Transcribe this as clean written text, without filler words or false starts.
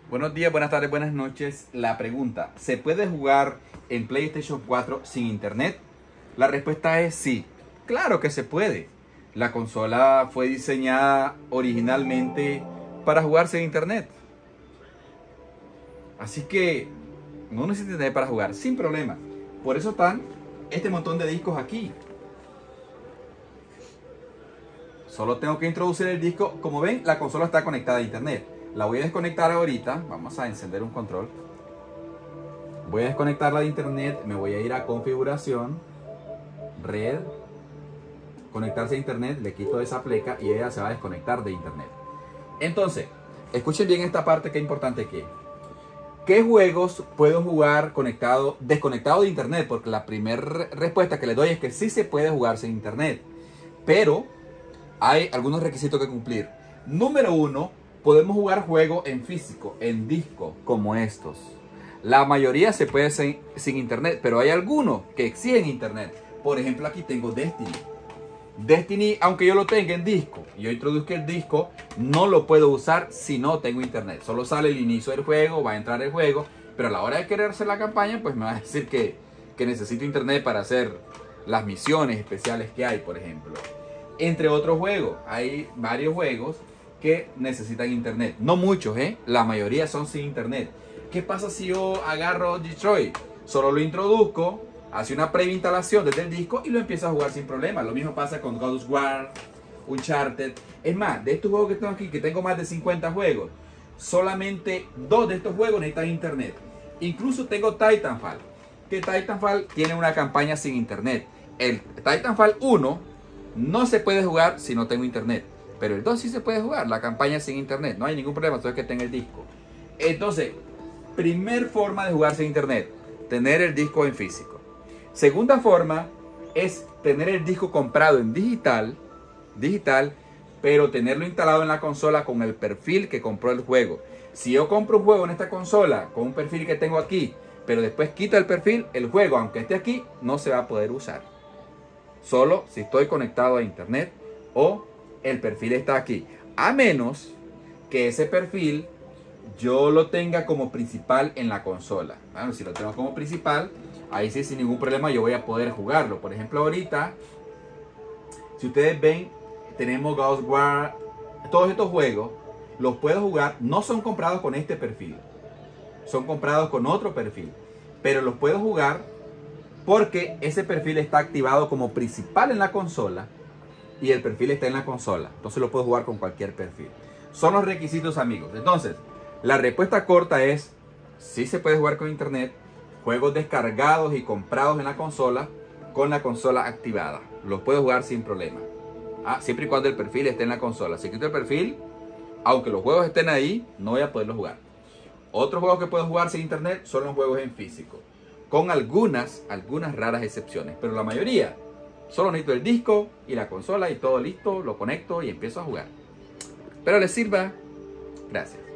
Buenos días, buenas tardes, buenas noches. La pregunta, ¿se puede jugar en PlayStation 4 sin internet? La respuesta es sí. Claro que se puede. La consola fue diseñada originalmente para jugar sin internet. Así que no necesita internet para jugar, sin problema. Por eso están este montón de discos aquí. Solo tengo que introducir el disco. Como ven, la consola está conectada a internet. La voy a desconectar ahorita. Vamos a encender un control. Voy a desconectarla de internet. Me voy a ir a configuración, red, conectarse a internet. Le quito esa pleca y ella se va a desconectar de internet. Entonces, escuchen bien esta parte que es importante aquí. ¿Qué juegos puedo jugar desconectado de internet? Porque la primera respuesta que les doy es que sí se puede jugar sin internet. Pero hay algunos requisitos que cumplir. Número 1, podemos jugar juegos en físico, en disco, como estos. La mayoría se puede sin internet, pero hay algunos que exigen internet. Por ejemplo, aquí tengo Destiny. Destiny, aunque yo lo tenga en disco, y yo introduzco el disco, no lo puedo usar si no tengo internet. Solo sale el inicio del juego, va a entrar el juego, pero a la hora de querer hacer la campaña, pues me va a decir que necesito internet para hacer las misiones especiales que hay, por ejemplo. Entre otros juegos, hay varios juegos que necesitan internet. No muchos, la mayoría son sin internet. ¿Qué pasa si yo agarro Detroit? Solo lo introduzco, hace una preinstalación desde el disco y lo empiezo a jugar sin problema. Lo mismo pasa con God of War, Uncharted. Es más, de estos juegos que tengo aquí, que tengo más de 50 juegos, solamente 2 de estos juegos necesitan internet. Incluso tengo Titanfall, que Titanfall tiene una campaña sin internet. El Titanfall 1 no se puede jugar si no tengo internet, pero el 2 sí se puede jugar, la campaña sin internet, no hay ningún problema, todo es que tenga el disco. Entonces, primer forma de jugar sin internet, tener el disco en físico. Segunda forma es tener el disco comprado en digital, pero tenerlo instalado en la consola con el perfil que compró el juego. Si yo compro un juego en esta consola con un perfil que tengo aquí, pero después quita el perfil, el juego, aunque esté aquí, no se va a poder usar. Solo si estoy conectado a internet o el perfil está aquí. A menos que ese perfil yo lo tenga como principal en la consola. Bueno, si lo tengo como principal, ahí sí sin ningún problema yo voy a poder jugarlo. Por ejemplo, ahorita, si ustedes ven, tenemos God of War. Todos estos juegos los puedo jugar. No son comprados con este perfil. Son comprados con otro perfil. Pero los puedo jugar porque ese perfil está activado como principal en la consola y el perfil está en la consola. Entonces lo puedo jugar con cualquier perfil. Son los requisitos, amigos. Entonces, la respuesta corta es sí se puede jugar con internet. Juegos descargados y comprados en la consola con la consola activada. Los puedo jugar sin problema. Siempre y cuando el perfil esté en la consola. Si quito el perfil, aunque los juegos estén ahí, no voy a poderlos jugar. Otros juegos que puedo jugar sin internet son los juegos en físico, con algunas raras excepciones, pero la mayoría solo necesito el disco y la consola y todo listo, lo conecto y empiezo a jugar. Espero les sirva. Gracias.